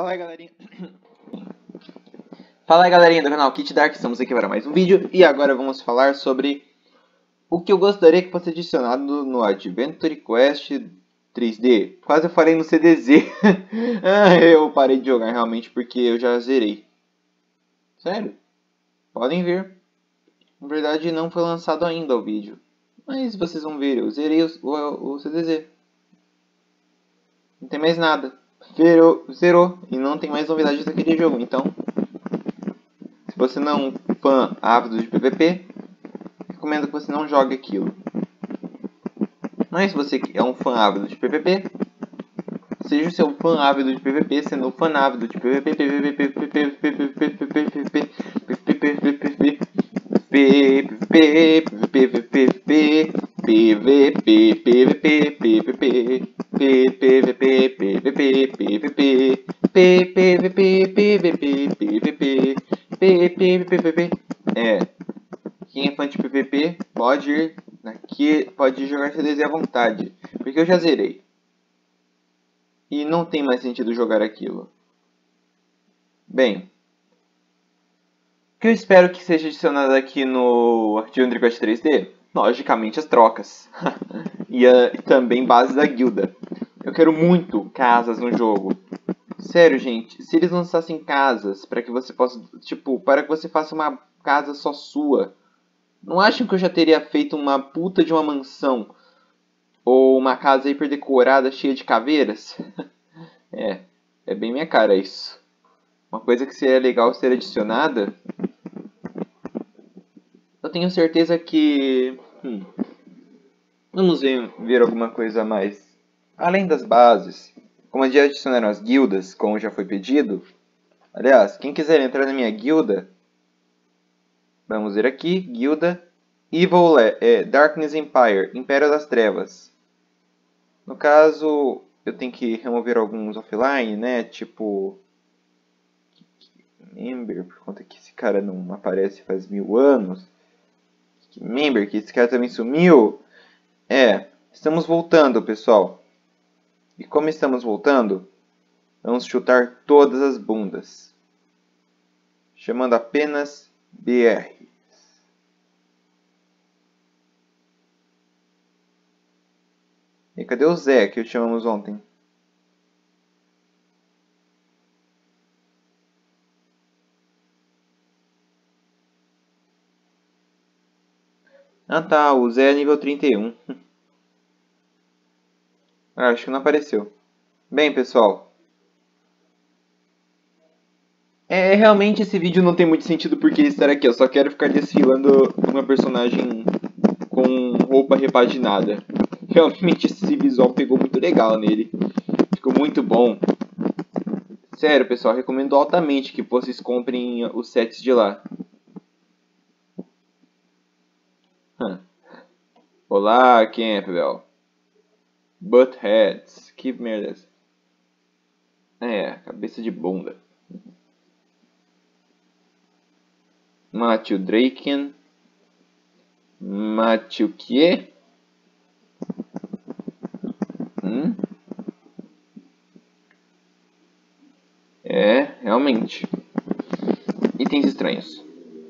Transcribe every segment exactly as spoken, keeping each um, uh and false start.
Fala aí, galerinha. Fala aí, galerinha do canal Kit Dark. Estamos aqui para mais um vídeo. E agora vamos falar sobre o que eu gostaria que fosse adicionado no Adventure Quest três D. Quase eu falei no C D Z. ah, eu parei de jogar realmente porque eu já zerei. Sério? Podem ver. Na verdade não foi lançado ainda o vídeo. Mas vocês vão ver, eu zerei o, o, o C D Z. Não tem mais nada. Zerou, zerou. E não tem mais novidades daquele jogo. Então, se você não é um fã ávido de P V P, recomendo que você não jogue aquilo. Mas se você é um fã ávido de P V P, seja o seu fã ávido de P V P, sendo um fã ávido de P V P, P V P, P V P, P V P, P V P, P V P, é, quem é fã de P V P pode ir aqui, pode jogar C D Z à vontade, porque eu já zerei e não tem mais sentido jogar aquilo. Bem, o que eu espero que seja adicionado aqui no Adventure Quest três D? Logicamente as trocas. e, a, e também bases da guilda. Eu quero muito casas no jogo. Sério, gente, se eles lançassem casas para que você possa, tipo, para que você faça uma casa só sua, não acham que eu já teria feito uma puta de uma mansão? Ou uma casa hiper decorada cheia de caveiras? é, é bem minha cara isso. Uma coisa que seria legal ser adicionada, eu tenho certeza que... Hum, vamos ver, ver alguma coisa a mais. Além das bases, como já adicionaram as guildas, como já foi pedido. Aliás, quem quiser entrar na minha guilda, vamos ver aqui, guilda Evil é, Darkness Empire, Império das Trevas. No caso, eu tenho que remover alguns offline, né? Tipo... Member, por conta que esse cara não aparece faz mil anos. Member, que esse cara também sumiu. É, estamos voltando, pessoal. E como estamos voltando, vamos chutar todas as bundas. Chamando apenas B R. E cadê o Zé que chamamos ontem? Ah tá, o Zé é nível trinta e um. ah, acho que não apareceu. Bem, pessoal. É, realmente esse vídeo não tem muito sentido porque ele estar aqui. Eu só quero ficar desfilando uma personagem com roupa repaginada. Realmente esse visual pegou muito legal nele. Ficou muito bom. Sério, pessoal, recomendo altamente que vocês comprem os sets de lá. Huh. Olá, Campbell. Buttheads. Que merda é essa? É, cabeça de bunda. Matthew Draken. Matthew quê? Hum? É, realmente. Itens estranhos.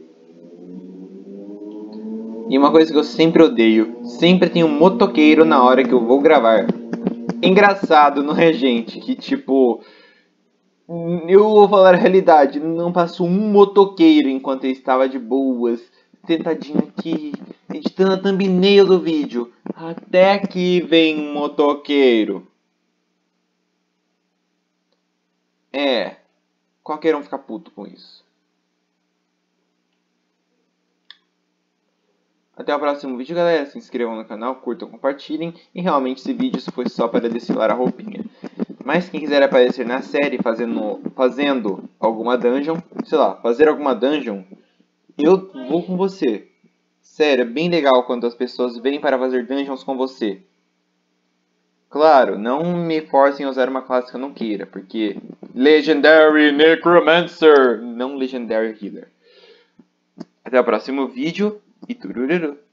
E uma coisa que eu sempre odeio. Sempre tem um motoqueiro na hora que eu vou gravar. Engraçado, não é, gente? Que tipo... Eu vou falar a realidade. Não passou um motoqueiro enquanto eu estava de boas. Sentadinho aqui. Editando a thumbnail do vídeo. Até que vem um motoqueiro. É. Qualquer um fica puto com isso. Até o próximo vídeo, galera. Se inscrevam no canal, curtam, compartilhem. E realmente esse vídeo foi só para desfilar a roupinha. Mas quem quiser aparecer na série fazendo, fazendo alguma dungeon, sei lá, fazer alguma dungeon, eu vou com você. Sério, é bem legal quando as pessoas vêm para fazer dungeons com você. Claro, não me forcem a usar uma classe que eu não queira, porque... Legendary Necromancer, não Legendary Healer. Até o próximo vídeo e turururu.